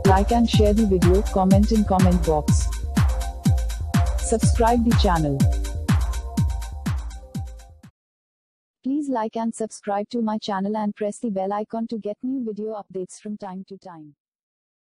Like and share the video, comment in comment box. Subscribe the channel. Please like and subscribe to my channel and press the bell icon to get new video updates from time to time.